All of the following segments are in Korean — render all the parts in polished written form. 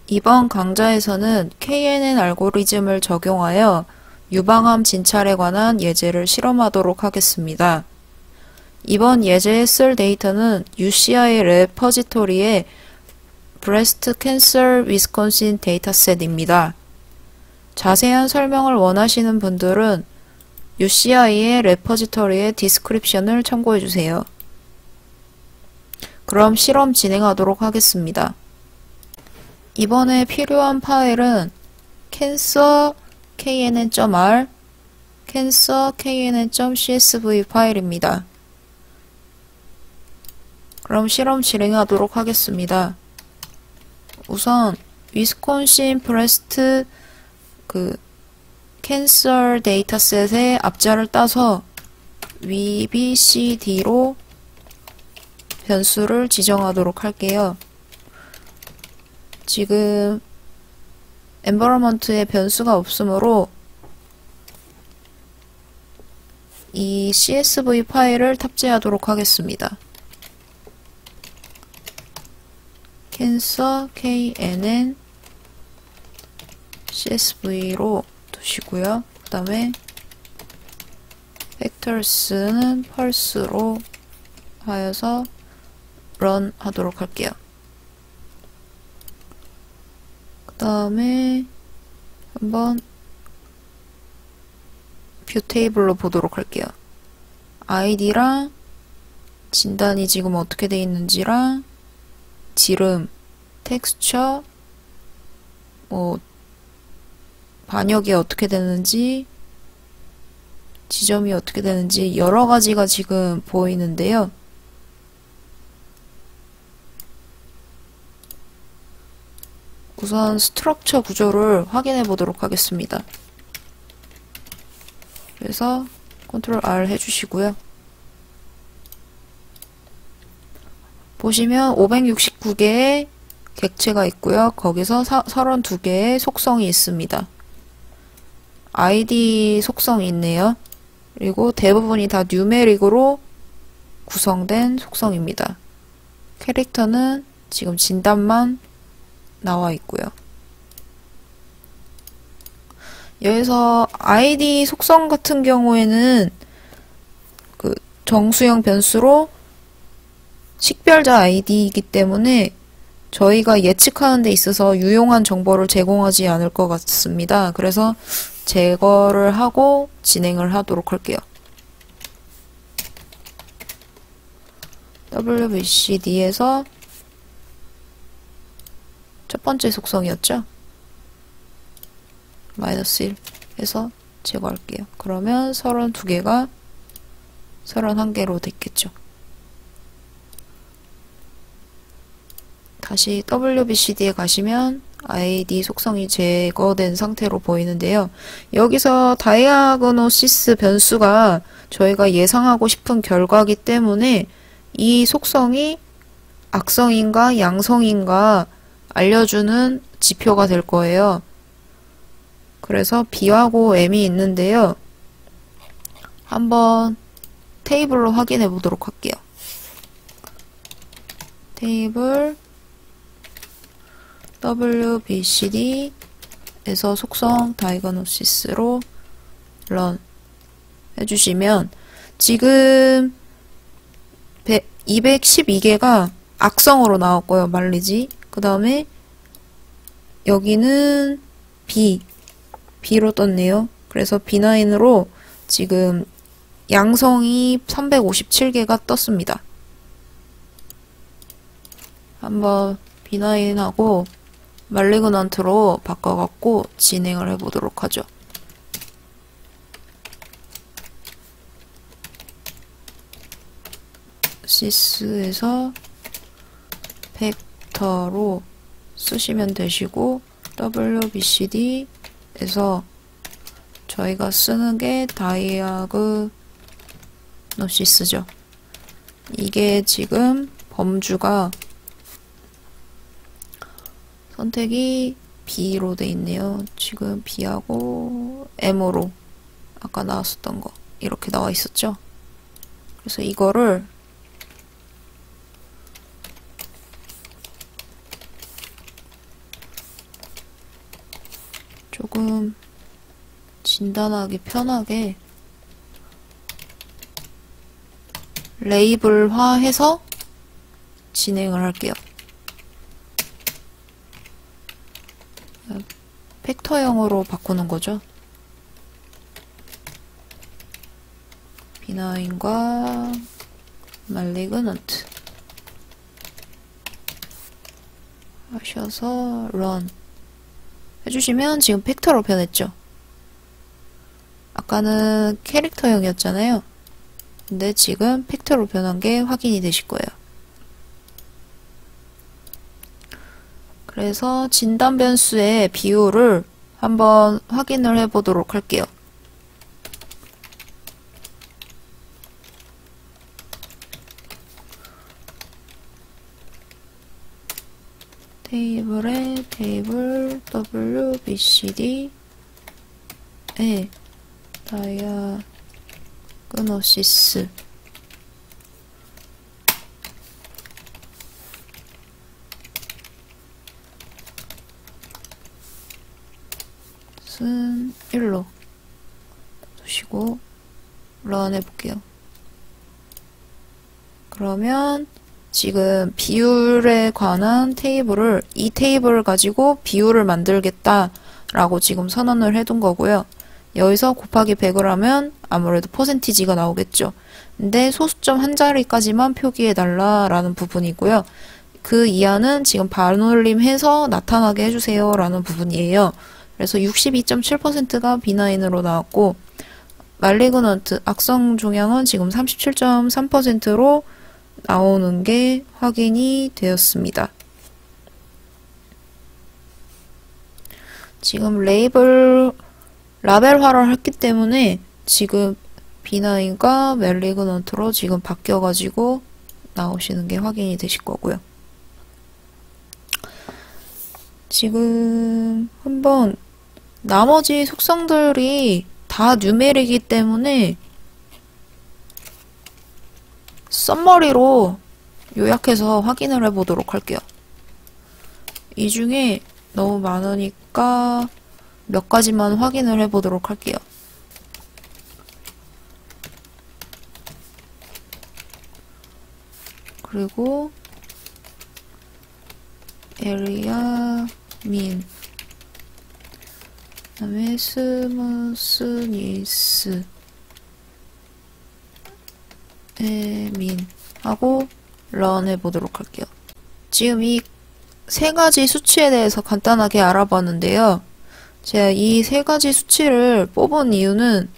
이번 강좌에서는 KNN 알고리즘을 적용하여 유방암 진찰에 관한 예제를 실험하도록 하겠습니다. 이번 예제에 쓸 데이터는 UCI 레퍼지토리의 Breast Cancer Wisconsin 데이터셋입니다. 자세한 설명을 원하시는 분들은 UCI의 레퍼지토리의 디스크립션을 참고해주세요. 그럼 실험 진행하도록 하겠습니다. 이번에 필요한 파일은 cancer knn.r, cancer knn.csv 파일입니다. 그럼 실험 진행하도록 하겠습니다. 우선 위스콘신 브레스트 캔서 데이터셋의 앞자를 따서 VBCD로 변수를 지정하도록 할게요. 지금 environment에 변수가 없으므로 이 CSV 파일을 탑재하도록 하겠습니다. cancer knn CSV로 두시고요. 그 다음에 vectors는 pulse로 하여서 run 하도록 할게요. 그 다음에 한번 뷰 테이블로 보도록 할게요. 아이디랑 진단이 지금 어떻게 돼 있는지랑 지름, 텍스처, 반역이 어떻게 되는지, 지점이 어떻게 되는지 여러 가지가 지금 보이는데요. 우선 스트럭처 구조를 확인해 보도록 하겠습니다. 그래서 Ctrl R 해주시고요. 보시면 569개의 객체가 있고요. 거기서 32개의 속성이 있습니다. ID 속성이 있네요. 그리고 대부분이 다 뉴메릭으로 구성된 속성입니다. 캐릭터는 지금 진단만 나와 있고요. 여기서 ID 속성 같은 경우에는 정수형 변수로 식별자 아이디이기 때문에 저희가 예측하는 데 있어서 유용한 정보를 제공하지 않을 것 같습니다. 그래서 제거를 하고 진행을 하도록 할게요. WBCD에서 첫 번째 속성이었죠? -1 해서 제거할게요. 그러면 32개가 31개로 됐겠죠. 다시 WBCD에 가시면 ID 속성이 제거된 상태로 보이는데요. 여기서 다이아그노시스 변수가 저희가 예상하고 싶은 결과이기 때문에 이 속성이 악성인가 양성인가 알려주는 지표가 될 거예요. 그래서 B하고 M이 있는데요. 한번 테이블로 확인해 보도록 할게요. 테이블 WBCD에서 속성 다이그노시스로 run 해주시면 지금 212개가 악성으로 나왔고요. 말리지. 그 다음에 여기는 B로 떴네요. 그래서 B9으로 지금 양성이 357개가 떴습니다. 한번 B9하고 말리그넌트로 바꿔갖고 진행을 해보도록 하죠. sys에서 벡터로 쓰시면 되시고 WBCD에서 저희가 쓰는 게 다이아그노시스죠. 이게 지금 범주가 선택이 B로 돼 있네요. 지금 B하고 M으로 아까 나왔었던 거 이렇게 나와 있었죠. 그래서 이거를 조금 진단하기 편하게 레이블화해서 진행을 할게요. 팩터형으로 바꾸는 거죠. 비나인과 말리그넌트 하셔서 run 해주시면 지금 팩터로 변했죠. 아까는 캐릭터형이었잖아요. 근데 지금 팩터로 변한 게 확인이 되실 거예요. 그래서 진단 변수의 비율을 한번 확인을 해보도록 할게요. 테이블에 테이블 WBCD에 다이아그노시스 은 1로 두시고 런 해볼게요. 그러면 지금 비율에 관한 테이블을 이 테이블을 가지고 비율을 만들겠다 라고 지금 선언을 해둔 거고요. 여기서 곱하기 100을 하면 아무래도 퍼센티지가 나오겠죠. 근데 소수점 한 자리까지만 표기해 달라 라는 부분이고요. 그 이하는 지금 반올림해서 나타나게 해주세요 라는 부분이에요. 그래서 62.7%가 B9으로 나왔고 말리그넌트 악성 종양은 지금 37.3%로 나오는 게 확인이 되었습니다. 지금 라벨화를 했기 때문에 지금 B9과 말리그넌트로 지금 바뀌어가지고 나오시는 게 확인이 되실 거고요. 지금 한번 나머지 속성들이 다 뉴메릭이기 때문에 썸머리로 요약해서 확인을 해보도록 할게요. 이 중에 너무 많으니까 몇 가지만 확인을 해보도록 할게요. 그리고 에리아 민 그 다음에 스무스니스 민 하고 런 해보도록 할게요. 지금 이 세 가지 수치에 대해서 간단하게 알아봤는데요. 제가 이 세 가지 수치를 뽑은 이유는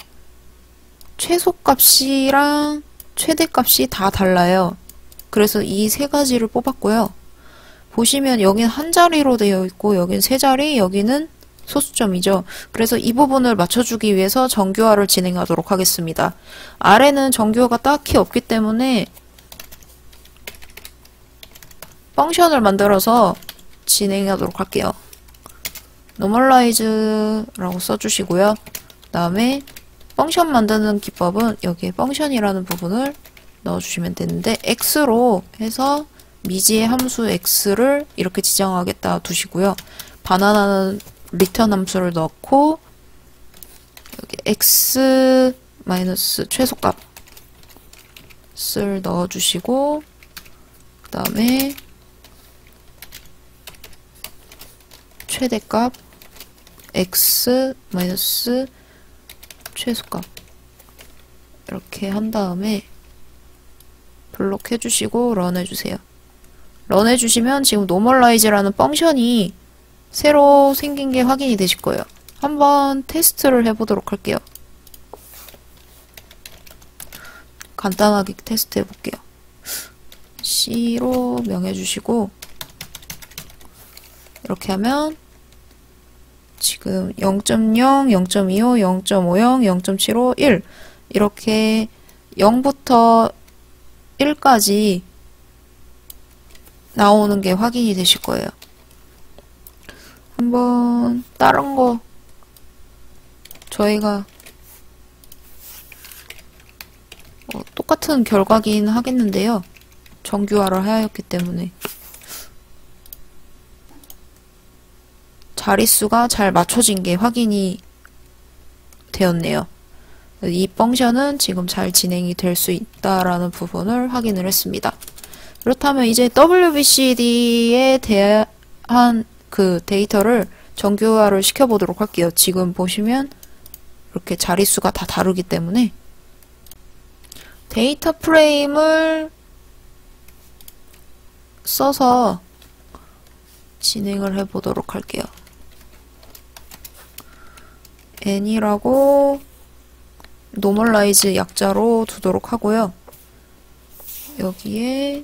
최소값이랑 최대값이 다 달라요. 그래서 이 세 가지를 뽑았고요. 보시면 여긴 한 자리로 되어 있고 여긴 세 자리, 여기는 소수점이죠. 그래서 이 부분을 맞춰주기 위해서 정규화를 진행하도록 하겠습니다. 아래는 정규화가 딱히 없기 때문에 펑션을 만들어서 진행하도록 할게요. normalize라고 써주시고요. 그 다음에 펑션 만드는 기법은 여기에 펑션이라는 부분을 넣어주시면 되는데 x로 해서 미지의 함수 x를 이렇게 지정하겠다 두시고요. 바나나는 리턴 함수를 넣고 여기 x 마이너스 최소값을 넣어주시고 그 다음에 최대값 x 마이너스 최소값 이렇게 한 다음에 블록 해주시고 런 해주세요. 런 해주시면 지금 normalize라는 펑션이 새로 생긴 게 확인이 되실 거예요. 한번 테스트를 해보도록 할게요. 간단하게 테스트 해볼게요. C로 명해주시고 이렇게 하면 지금 0.0, 0.25, 0.50, 0.75, 1 이렇게 0부터 1까지 나오는 게 확인이 되실 거예요. 한번 다른 거 저희가 똑같은 결과긴 하겠는데요. 정규화를 하였기 때문에 자릿수가 잘 맞춰진 게 확인이 되었네요. 이 펑션은 지금 잘 진행이 될 수 있다라는 부분을 확인을 했습니다. 그렇다면 이제 WBCD에 대한 그 데이터를 정규화를 시켜보도록 할게요. 지금 보시면 이렇게 자릿수가 다 다르기 때문에 데이터 프레임을 써서 진행을 해보도록 할게요. n이라고 노멀라이즈 약자로 두도록 하고요. 여기에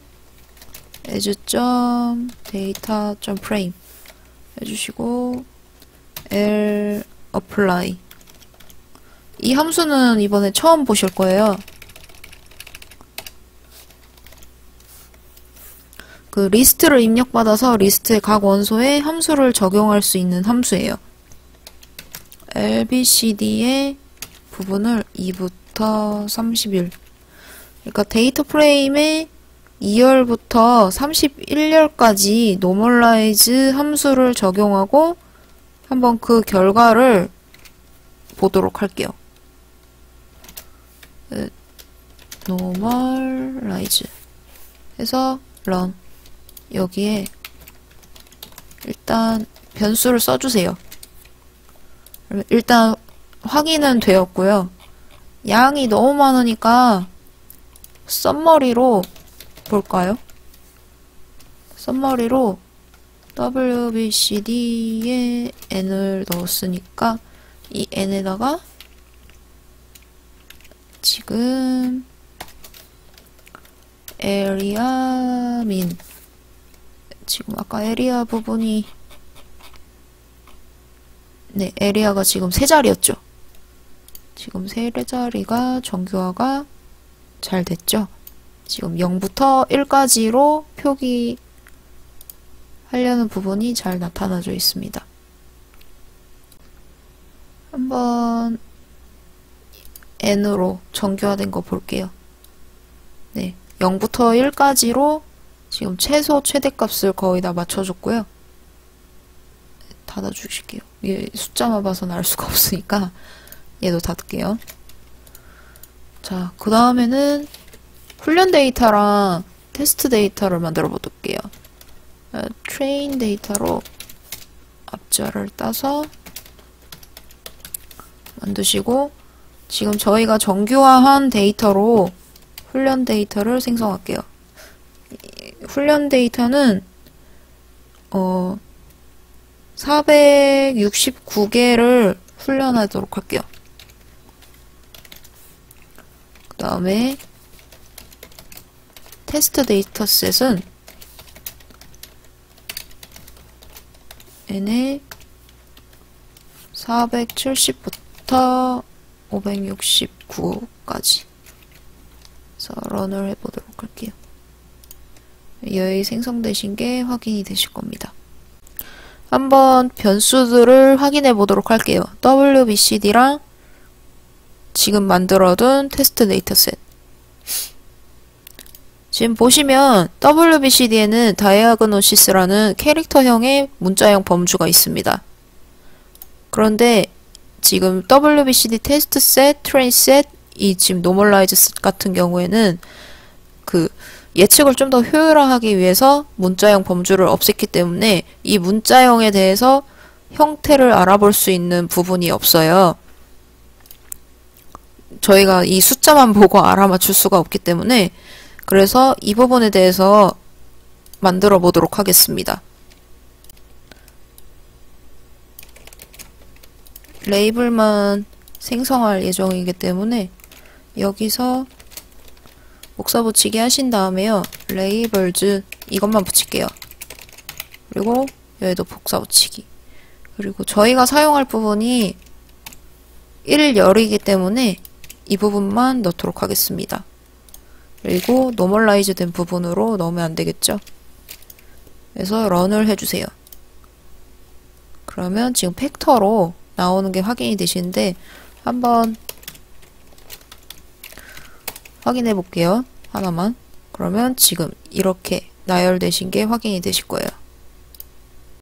as.data.frame 해주시고 l apply 이 함수는 이번에 처음 보실 거예요. 그 리스트를 입력받아서 리스트의 각 원소에 함수를 적용할 수 있는 함수예요. LBCD의 부분을 2부터 31 그러니까 데이터 프레임의 2열부터 31열까지 노멀라이즈 함수를 적용하고 한번 그 결과를 보도록 할게요. 노멀라이즈 해서 run 여기에 일단 변수를 써주세요. 일단 확인은 되었고요. 양이 너무 많으니까 썸머리로 볼까요? 썸머리로 WBCD에 n을 넣었으니까 이 n에다가 지금 area min 지금 아까 에리아 부분이 네, 에리아가 지금 3자리였죠. 지금 3자리가 정규화가 잘 됐죠. 지금 0부터 1까지로 표기하려는 부분이 잘 나타나져 있습니다. 한번 n으로 정규화된 거 볼게요. 네, 0부터 1까지로 지금 최소 최대값을 거의 다 맞춰줬고요. 닫아주실게요. 얘 숫자만 봐서는 알 수가 없으니까 얘도 닫을게요. 자, 그 다음에는 훈련 데이터랑 테스트 데이터를 만들어 볼게요. 트레인 데이터로 앞자를 따서 만드시고 지금 저희가 정규화한 데이터로 훈련 데이터를 생성할게요. 훈련 데이터는 469개를 훈련하도록 할게요. 그 다음에 테스트 데이터셋은 n에 470부터 569까지 그래서 런을 해보도록 할게요. 여기 생성되신 게 확인이 되실 겁니다. 한번 변수들을 확인해 보도록 할게요. WBCD랑 지금 만들어둔 테스트 데이터셋. 지금 보시면 WBCD에는 다이아그노시스라는 캐릭터형의 문자형 범주가 있습니다. 그런데 지금 WBCD 테스트 셋, 트레인 셋, 이 지금 노멀라이즈 셋 같은 경우에는 그 예측을 좀 더 효율화하기 위해서 문자형 범주를 없앴기 때문에 이 문자형에 대해서 형태를 알아볼 수 있는 부분이 없어요. 저희가 이 숫자만 보고 알아맞힐 수가 없기 때문에 그래서 이 부분에 대해서 만들어 보도록 하겠습니다. 레이블만 생성할 예정이기 때문에 여기서 복사 붙이기 하신 다음에요. 레이블즈 이것만 붙일게요. 그리고 여기도 복사 붙이기. 그리고 저희가 사용할 부분이 1열이기 때문에 이 부분만 넣도록 하겠습니다. 그리고 노멀라이즈 된 부분으로 넣으면 안 되겠죠? 그래서 런을 해주세요. 그러면 지금 팩터로 나오는 게 확인이 되시는데 한번 확인해 볼게요. 하나만. 그러면 지금 이렇게 나열되신 게 확인이 되실 거예요.